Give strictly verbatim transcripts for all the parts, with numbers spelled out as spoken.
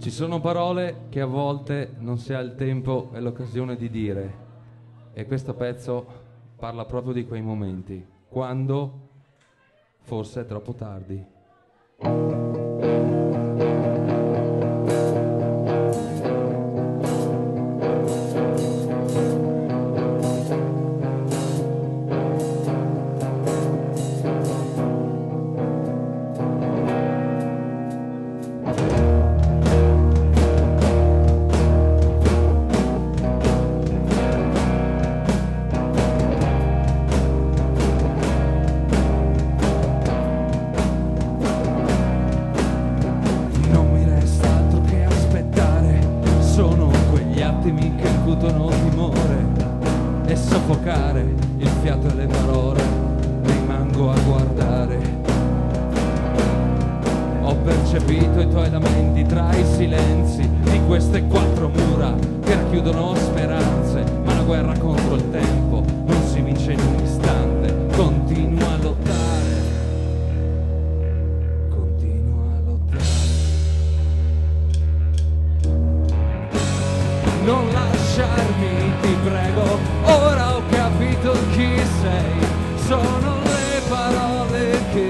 Ci sono parole che a volte non si ha il tempo e l'occasione di dire, e questo pezzo parla proprio di quei momenti, quando forse è troppo tardi. Che incutono timore e soffocare il fiato e le parole, rimango a guardare. Ho percepito i tuoi lamenti tra i silenzi di queste quattro mura che racchiudono speranze, ma la guerra contro il tempo non si vince in un istante, continua a lottare, continua a lottare. Non lasciarmi, ti prego, ora ho capito chi sei, sono le parole che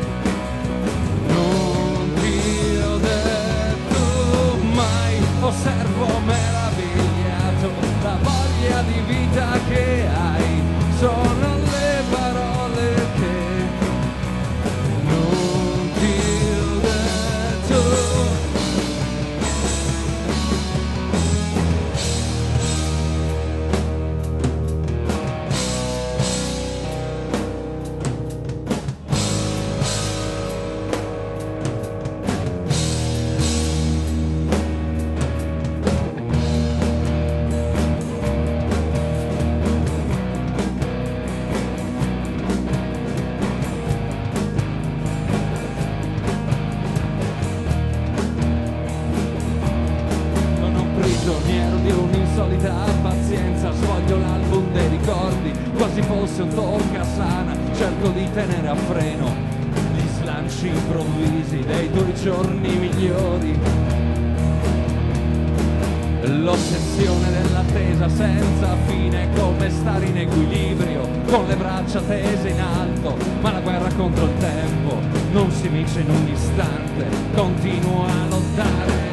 non ti ho detto mai, osservo meravigliato la voglia di vita che hai, sono le parole che non ti ho detto. Prigioniero di un'insolita pazienza, sfoglio l'album dei ricordi, quasi fosse un toccasana, cerco di tenere a freno gli slanci improvvisi dei tuoi giorni migliori. L'ossessione dell'attesa senza fine, come stare in equilibrio, con le braccia tese in alto, ma la guerra contro il tempo non si vince in un istante, continuo a lottare.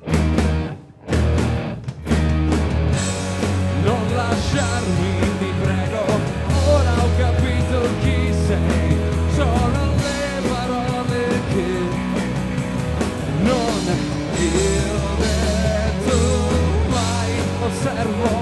Non lasciarmi, ti prego, ora ho capito chi sei, sono le parole che non ti ho detto mai, osservo